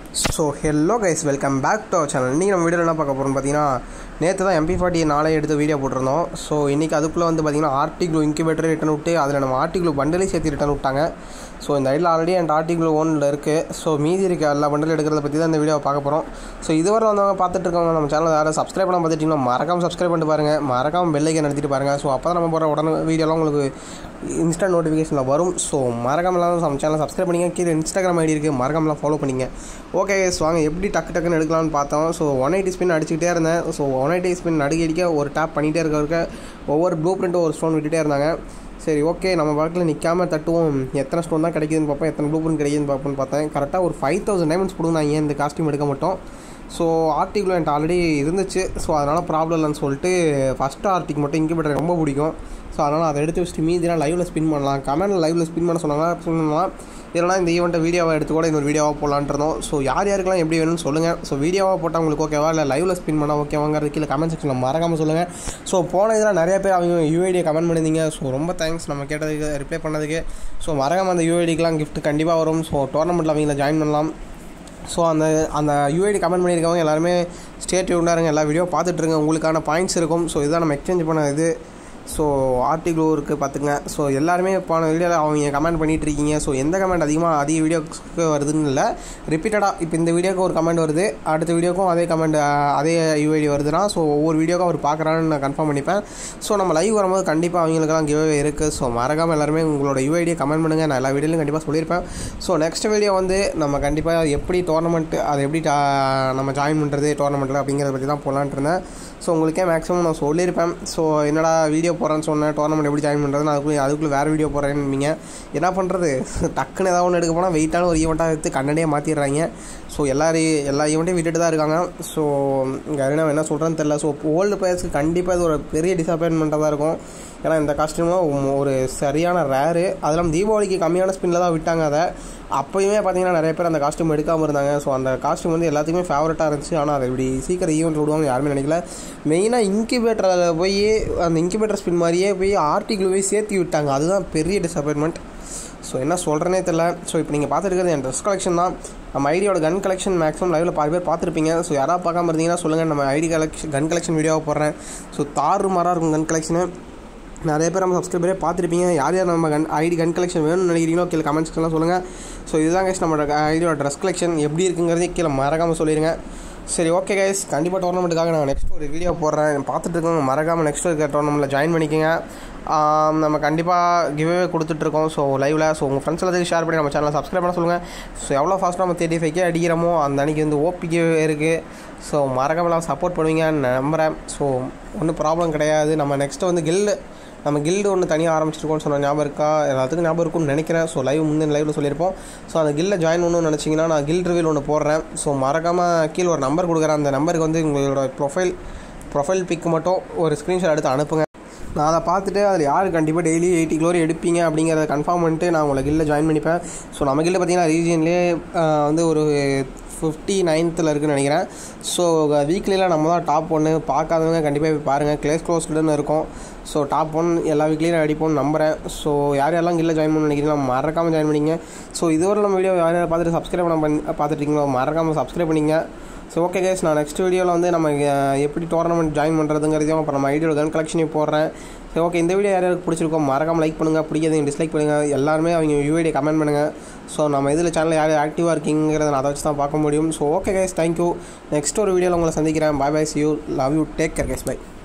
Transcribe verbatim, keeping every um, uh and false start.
So hello guys, welcome back to our channel. இன்றைக்கி நம்ம வீடியோவில் என்ன பார்க்க போகிறோம்னு பார்த்தீங்கன்னா, நேற்று தான் எம்பி ஃபார்ட்டி நாளே எடுத்து வீடியோ போட்டிருந்தோம். ஸோ இன்றைக்கி அதுக்குள்ளே வந்து பார்த்திங்கன்னா ஆர்டிக்ளூ இன்குபேட்டர் ரிட்டன் விட்டு அதில் நம்ம ஆர்டிக்ளூ பண்டலே சேர்த்து ரிட்டன் விட்டாங்க. ஸோ இந்த ஐடியில் ஆல்ரெடி என் ஆர்டிக்ளூ ஒன்றில் இருக்குது. ஸோ மீதி இருக்க எல்லா பண்டல் எடுக்கிறத பற்றி தான் இந்த வீடியோ பார்க்க போகிறோம். ஸோ இதுவரை வந்தவங்க பார்த்துட்டு இருக்கவங்க நம்ம சேனல் யாரும் சப்ஸ்கிரைப் பண்ண பார்த்துட்டிங்கன்னா மறக்காமல் சப்ஸ்கிரைப் பண்ணிட்டு பாருங்கள், மறக்காமல் பெல் ஐக்கன் நடத்திட்டு பாருங்கள். ஸோ அப்போ தான் நம்ம போகிற உடனே வீடியோலாம் உங்களுக்கு இன்ஸ்டன்ட் நோட்டிஃபிகேஷனில் வரும். ஸோ மறக்காமலாம் நம்ம சேனல் சப்ஸ்கிரைப் பண்ணிங்க. கீழே இன்ஸ்டாகிராம் ஐடி இருக்குது, மறக்காமலாம் ஃபாலோ பண்ணிங்க. ஓகே ஸோ வாங்க எப்படி டக்கு டக்குன்னு எடுக்கலாம்னு பார்த்தோம். ஸோ ஒன் எயிட்டி ஸ்பின் அடிச்சுக்கிட்டே இருந்தேன். ஸோ ஒன் எயிட்டி ஸ்பின் அடிக்க அடிக்க ஒரு டேப் பண்ணிகிட்டே இருக்க இருக்க ஒவ்வொரு ப்ளூ பிரிண்ட்டும் ஒரு ஸ்டோன் விட்டுகிட்டே இருந்தாங்க. சரி ஓகே, நம்ம வாழ்க்கையில் நிற்காமல் தட்டுவோம், எத்தனை ஸ்டோன் தான் கிடைக்குதுன்னு பார்ப்போம், எத்தனை ப்ளூ பிரிண்ட் கிடைக்குதுன்னு பார்ப்போம்னு பார்த்தேன். கரெக்டாக ஒரு ஃபைவ் தௌசண்ட் டைமண்ட்ஸ் கொடுங்க நான் ஏன் இந்த காஸ்ட்யூம் எடுக்க மாட்டோம். ஸோ ஆர்டிக்கில் என்கிட்ட ஆல்ரெடி இருந்துச்சு. ஸோ அதனால் ப்ராப்ளம் இல்லைன்னு சொல்லிட்டு ஃபஸ்ட்டு ஆர்டிக் மட்டும் இன்குபேட்டர் ரொம்ப பிடிக்கும். ஸோ அதனால் அதை எடுத்து வச்சுட்டு மீதினா லைவில் ஸ்பின் பண்ணலாம். கமெண்டில் லைவில் ஸ்பின் பண்ண சொன்னாங்க, ஸ்பின் பண்ணலாம். இல்லைனா இந்த ஈவெண்ட்டை வீடியோவை எடுத்து கூட இன்னொரு வீடியோவாக போடலான்னு இருந்தோம். ஸோ யார் யாருக்கெல்லாம் எப்படி வேணும்னு சொல்லுங்கள். ஸோ வீடியோவாக போட்டால் உங்களுக்கு ஓகேவா, இல்லை லைவில் ஸ்பின் பண்ணால் ஓகேவாங்கிறது கீழே கமெண்ட் செக்ஷனில் மறக்காமல் சொல்லுங்கள். ஸோ போன இதில் நிறைய பேர் அவங்க யூஐடியை கமெண்ட் பண்ணியிருந்தீங்க. ஸோ ரொம்ப தேங்க்ஸ் நம்ம கேட்டதுக்கு ரிப்ளை பண்ணதுக்கு. ஸோ மறக்காமல் அந்த யூஐடிக்கெலாம் கிஃப்ட் கண்டிப்பாக வரும். ஸோ டோர்னமெண்ட்டில் அவங்கள ஜாயின் பண்ணலாம். ஸோ அந்த அந்த யூஐடி கமெண்ட் பண்ணியிருக்கவங்க எல்லாருமே ஸ்டேட் டியூனாக எல்லா வீடியோ பார்த்துட்ருங்க, உங்களுக்கான பாயிண்ட்ஸ் இருக்கும். ஸோ இதுதான் நம்ம எக்ஸ்சேஞ்ச் பண்ண இது. ஸோ ஆர்டிக்ளூ இருக்குது பார்த்துங்க. ஸோ எல்லாருமே போன வீடியோவில் அவங்க கமெண்ட் பண்ணிகிட்டு இருக்கீங்க. ஸோ எந்த கமெண்ட் அதிகமாக அதிக வீடியோக்கு வருதுன்னு இல்லை, ரிப்பீட்டடாக இப்போ இந்த வீடியோக்கு ஒரு கமெண்ட் வருது, அடுத்த வீடியோக்கும் அதே கமெண்ட் அதே யூஐடி வருதுன்னா ஸோ ஒவ்வொரு வீடியோக்கும் அவர் பார்க்குறான்னு நான் கன்ஃபார்ம் பண்ணிப்பேன். ஸோ நம்ம லைவ் வரும்போது கண்டிப்பாக அவங்களுக்கெல்லாம் கிவ்அவே இருக்குது. ஸோ மறக்காமல் எல்லாருமே உங்களோட யூஐடியை கமெண்ட் பண்ணுங்கள். நான் எல்லா வீடியோலையும் கண்டிப்பாக சொல்லியிருப்பேன். ஸோ நெக்ஸ்ட் வீடியோ வந்து நம்ம கண்டிப்பாக எப்படி டோர்னமெண்ட் அதை எப்படி நம்ம ஜாயின் பண்ணுறது டோர்னமெண்ட்டில் அப்படிங்கிறத பற்றி தான் போகலான்ட்டு இருந்தேன். ஸோ உங்களுக்கே மேக்ஸிமம் நான் சொல்லியிருப்பேன். ஸோ என்னடா வீடியோ போகிறேன்னு சொன்னேன், டோர்னமெண்ட் எப்படி ஜாயின் பண்ணுறது, நான் அதுக்குள்ளே அதுக்குள்ளே வேறு வீடியோ போகிறேன்னு என்ன பண்ணுறது, டக்குன்னு ஏதாவது ஒன்று எடுக்க போனால் வெயிட்டான ஒரு ஈவெண்ட்டாக எடுத்து கண்டனே மாற்றிடுறாங்க. ஸோ எல்லாரையும் எல்லா ஈவெண்ட்டையும் விட்டுட்டு தான் இருக்காங்க. ஸோ இங்கே நான் என்ன சொல்கிறேன்னு தெரில. ஸோ ஓல்டு பிளேயர்ஸ்க்கு கண்டிப்பாக இது ஒரு பெரிய டிசப்பாயின்மெண்ட்டாக தான் இருக்கும். ஏன்னா இந்த காஸ்ட்யூம்லாம் ஒரு சரியான ரேரு, அதெல்லாம் தீபாவளிக்கு கம்மியான ஸ்பின்னில் தான் விட்டாங்க. அதை அப்போயுமே பார்த்தீங்கன்னா நிறைய பேர் அந்த காஸ்ட்யூம் எடுக்காமல் இருந்தாங்க. ஸோ அந்த காஸ்ட்யூம் வந்து எல்லாத்துக்குமே ஃபேவரட்டாக இருந்துச்சு. ஆனால் அதை இப்படி சீக்கிரம் ஈவெண்ட் விடுவாங்க யாருமே நினைக்கல. மெயினாக இன்குபேட்டரில் போய் அந்த இன்குபேட்டர் ஸ்பின் மாதிரியே போய் ஆர்டிக்கிள் போய் சேர்த்து விட்டாங்க. அதுதான் பெரிய டிசப்பாயின்மெண்ட். ஸோ என்ன சொல்கிறேனே தெரில. ஸோ இப்போ நீங்கள் பார்த்துருக்கிறது என் ட்ரெஸ் கலெக்ஷன் தான். நம்ம ஐடியோட கன் கலெக்ஷன் மேக்ஸிமம் லைவில் பாதி பேர் பார்த்துருப்பீங்க. ஸோ யாராவது பார்க்காம இருந்தீங்கன்னா சொல்லுங்கள், நம்ம ஐடி கலெக்ஷன் கன் கலெக்ஷன் வீடியோவை போடுறேன். ஸோ தாறு மாறாக இருக்கும் கன் கலெக்ஷனு. நிறைய பேர் நம்ம சப்ஸ்கிரைபரே பார்த்துருப்பீங்க. யார் யார் நம்ம கன் ஐடி கன் கலெக்ஷன் வேணும்னு நினைக்கிறீங்களோ கீழே கமெண்ட் செக்ஷன்லாம் சொல்லுங்கள். ஸோ இதுதான் கைஸ் நம்ம ஐடியோட ட்ரெஸ் கலெக்ஷன் எப்படி இருக்குங்கிறதே கீழே மறக்காமல் சொல்லிடுங்க. சரி ஓகே கைஸ், கண்டிப்பாக டோர்னமெண்ட்டுக்காக நான் நெக்ஸ்ட் ஒரு வீடியோ போடுறேன், பார்த்துட்டு இருக்கோங்க. மறக்காமல் நெக்ஸ்ட் இருக்க டோர்னமெண்ட்டில் ஜாயின் பண்ணிக்கோங்க. நம்ம கண்டிப்பாக கிவ்அவே கொடுத்துட்ருக்கோம். ஸோ லைவில் ஸோ உங்கள் ஃப்ரெண்ட்ஸ் எல்லாத்தையும் ஷேர் பண்ணி நம்ம சேனலை சப்ஸ்கிரைப் பண்ண சொல்லுங்கள். ஸோ எவ்வளோ ஃபாஸ்ட்டாக நம்ம தேர்ட்டி ஃபைவ் கே அடிக்கிறோமோ அந்த அன்றைக்கி வந்து ஓபி கிவ்அவே இருக்குது. ஸோ மறக்காமல் சப்போர்ட் பண்ணுவீங்கன்னு நம்புகிறேன். ஸோ ஒன்றும் ப்ராப்ளம் கிடையாது. நம்ம நெக்ஸ்ட்டு வந்து கில்டு நம்ம கில்டு ஒன்று தனியாக ஆரம்பிச்சிருக்கோம்னு சொன்ன ஞாபகம் இருக்கா, எல்லாத்துக்கும் ஞாபகம் இருக்கும்னு நினைக்கிறேன். ஸோ லைவ் முந்தின லைவில் சொல்லியிருப்போம். ஸோ அந்த கில்டில் ஜாயின் பண்ணணும்னு நினச்சிங்கன்னா நான் கில்ட் ரிவீல் ஒன்று போடுறேன். ஸோ மறக்காமல் கீழே ஒரு நம்பர் கொடுக்குறேன். அந்த நம்பருக்கு வந்து உங்களோட ப்ரொஃபைல் ப்ரொஃபைல் பிக் மட்டும் ஒரு ஸ்க்ரீன்ஷாட் எடுத்து அனுப்புங்க. நான் அதை பார்த்துட்டு அதில் யார் கண்டிப்பாக டெய்லி எயிட்டி க்ளோரி எடுப்பீங்க அப்படிங்கிறத கன்ஃபார்ம் பண்ணிட்டு நான் உங்களை கில்டில் ஜாயின் பண்ணிப்பேன். ஸோ நம்ம கில்டில் பார்த்தீங்கன்னா ரீஜியன்லேயே வந்து ஒரு ஃபிஃப்டி நைன்த்தில் இருக்குதுன்னு நினைக்கிறேன். ஸோ வீக்லியில் நம்ம தான் டாப் ஒன்று, பார்க்காதவங்க கண்டிப்பாக போய் பாருங்கள். கிளேஸ் க்ளோஸ்டுன்னு இருக்கும். ஸோ டாப் ஒன் எல்லா வீக்லேயும் அடிப்போம்னு நம்புகிறேன். ஸோ யார் யாரெல்லாம் கில்ல ஜாயின் பண்ண நினைக்கிறீங்களோ மறக்காமல் ஜாயின் பண்ணிங்க. ஸோ இதுவரை நம்ம வீடியோ யார் யார் பார்த்துட்டு சப்ஸ்கிரைப் பண்ண பண்ணி பார்த்துட்டீங்களோ மறக்காமல் சப்ஸ்கிரைப் பண்ணிங்க. ஸோ ஓகே கைஸ், நான் நெக்ஸ்ட் வீடியோவில் வந்து நம்ம எப்படி டோர்னமெண்ட் ஜாயின் பண்ணுறதுங்கிறதையும் அப்புறம் நம்ம ஐடியோட கன் கலெக்ஷனையும் போடுறேன். சரி ஓகே, இந்த வீடியோ யார் யாருக்கு பிடிச்சிருக்கோம் மறக்காமல் லைக் பண்ணுங்கள், பிடிக்காதீங்க டிஸ்லைக் பண்ணுங்கள். எல்லாருமே அவங்க யூஐடியை கமெண்ட் பண்ணுங்கள். ஸோ நம்ம இதில் சேனலில் யார் ஆக்டிவாக இருக்கீங்கிறத நான் அதை வச்சு தான் பார்க்க முடியும். So okay guys, thank you. Next ஒரு வீடியோவில் உங்களை சந்திக்கிறேன். Bye bye, see you, love you, take care guys, by.